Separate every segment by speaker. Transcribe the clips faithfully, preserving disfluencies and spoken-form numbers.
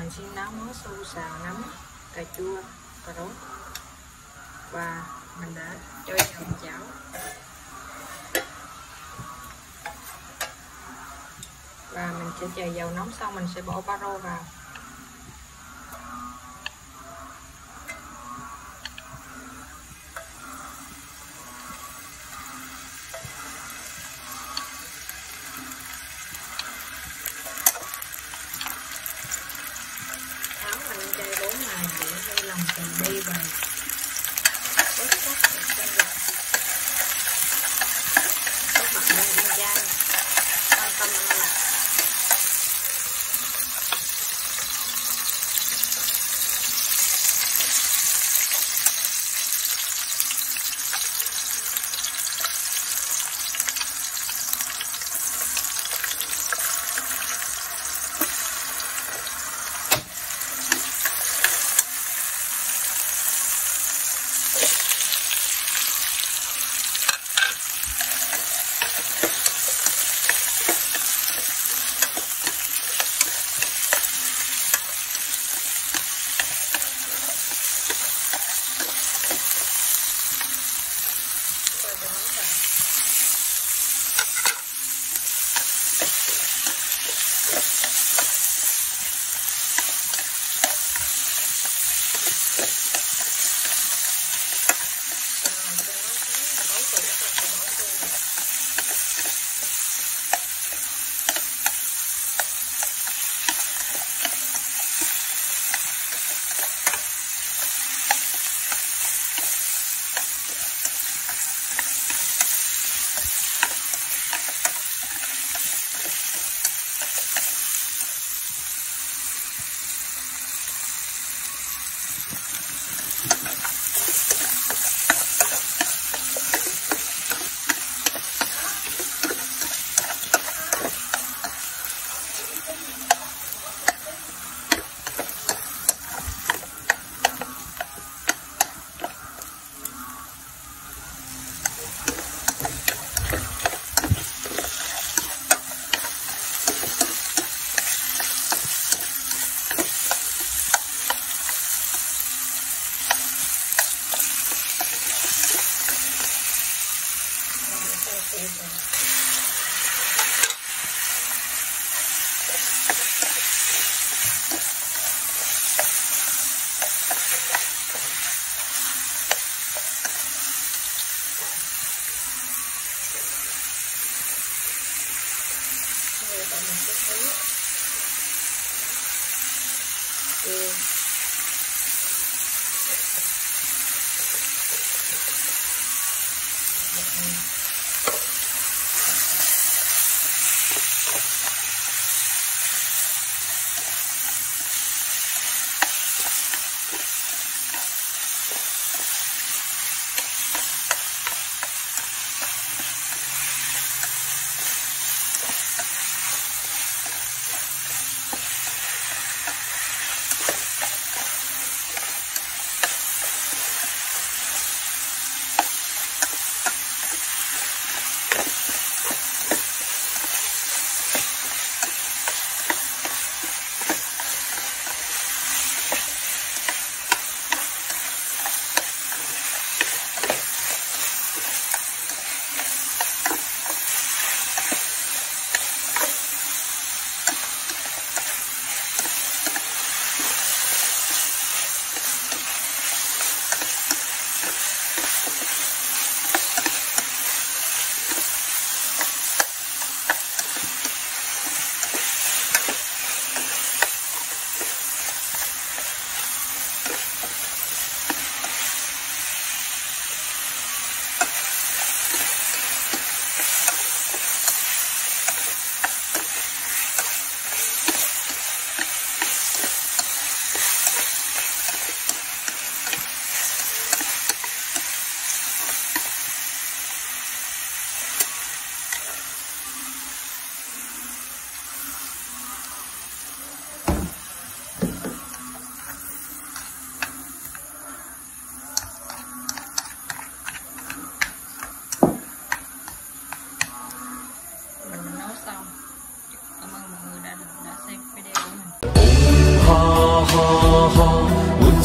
Speaker 1: mình xin nấu món su xào nấm cà chua cà rốt và mình đã cho vào chảo. Và mình sẽ chờ dầu nóng xong mình sẽ bỏ baro vào. Tháo và lên chai bốn này để hơi lòng từ bi và bớt sắc để cho gạch. Các bạn nên ăn chay, quan tâm ăn lạc. Và mình sẽ thấy ừ.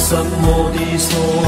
Speaker 2: Sammo di so